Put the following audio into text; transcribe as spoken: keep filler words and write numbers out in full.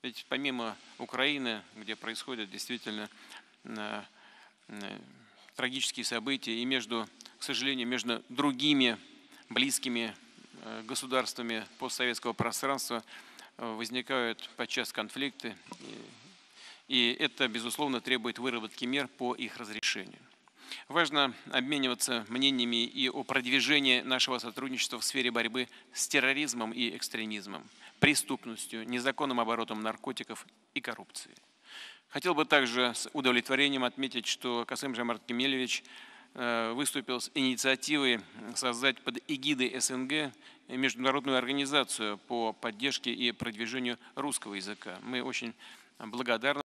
Ведь помимо Украины, где происходят действительно трагические события, и между, к сожалению, между другими близкими государствами постсоветского пространства возникают подчас конфликты, и это, безусловно, требует выработки мер по их разрешению. Важно обмениваться мнениями и о продвижении нашего сотрудничества в сфере борьбы с терроризмом и экстремизмом, преступностью, незаконным оборотом наркотиков и коррупцией. Хотел бы также с удовлетворением отметить, что Касым-Жомарт Кемелевич выступил с инициативой создать под эгидой СНГ международную организацию по поддержке и продвижению русского языка. Мы очень благодарны